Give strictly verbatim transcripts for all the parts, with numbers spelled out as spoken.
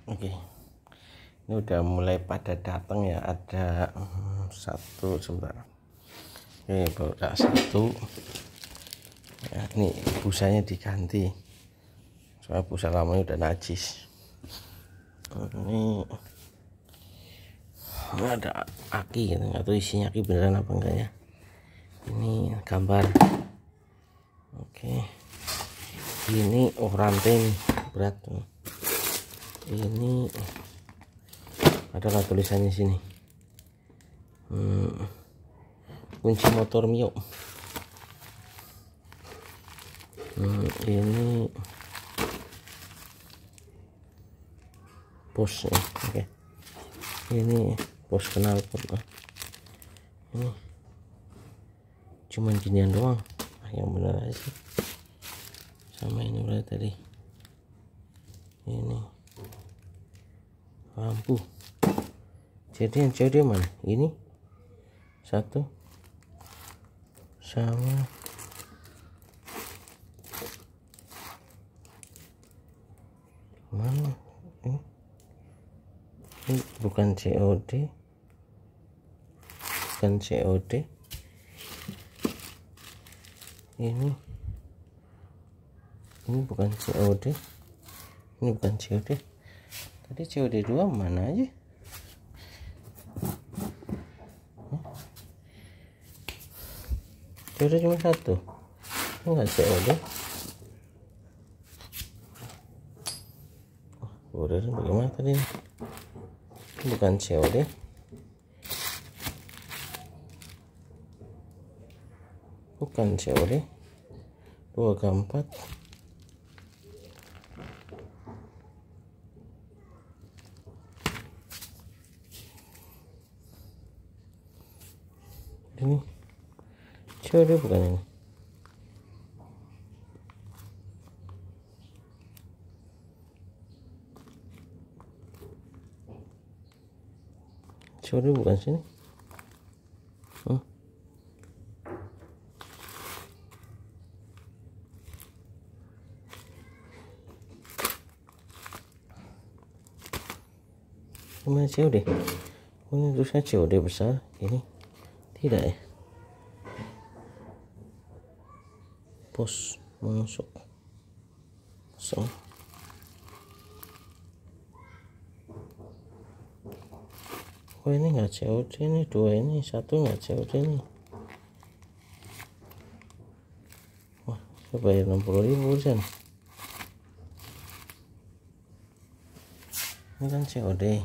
Oke, ini udah mulai pada datang ya. Ada hmm, satu sebentar. Oke, baru ada satu ya. Ini busanya diganti soalnya busa lamanya udah najis. Ini, ini ada aki gitu, nggak tahu isinya aki beneran apa enggak ya. Ini gambar. Oke, ini oh rantai nih, berat tuh. Ini adalah tulisannya sini, hmm, kunci motor Mio. hmm, ini pos ya. Oke, ini pos knalpot. Ini cuman ginian doang, ah, yang benar aja sih. Sama ini berarti tadi ini lampu. Jadi yang C O D mana? Ini satu sama mana ini? Ini bukan C O D, bukan C O D. Ini ini bukan C O D, ini bukan C O D. Tadi C O D dua mana aja? C O D cuma satu, enggak C O D. Oh, udah bagaimana tadi? Bukan C O D. Bukan C O D. Dua ke empat. Ini C O D bukan ini. C O D bukan sini. Hmm. Mana C O D? Oh, ini tulisnya C O D besar. Ini tidak ya. Pos masuk kosong. Oh, ini enggak C O D, ini dua, ini satu enggak C O D nih. Wah, saya bayar enam puluh ribu kan. Ini kan C O D.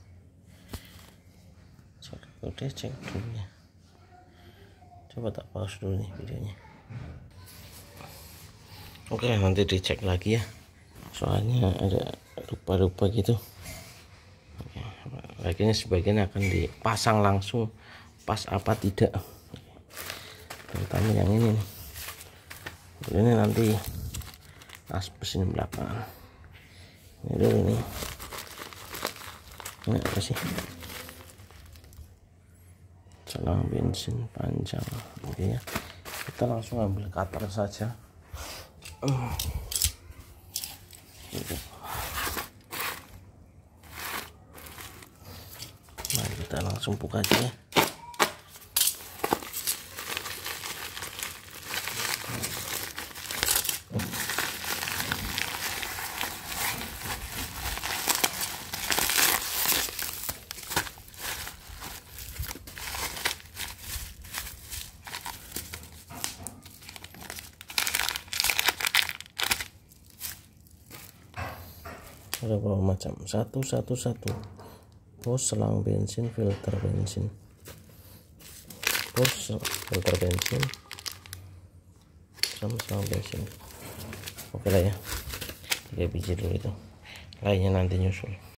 C O D cek dulu ya. Coba tak pause dulu nih videonya. Oke, nanti dicek lagi ya, soalnya ada lupa-lupa gitu. Oke, akhirnya sebagian akan dipasang langsung pas apa tidak, terutama yang ini nih. Ini nanti aspes ini belakang ini dulu nih. Ini apa sih? Selang bensin panjang. Oke ya, kita langsung ambil cutter saja. Uh. Mari kita langsung buka aja ya. Ada berapa macam? Satu satu satu. Pos selang bensin, filter bensin, pos filter bensin sama selang bensin. Oke lah ya, tiga biji dulu itu, lainnya nanti nyusul.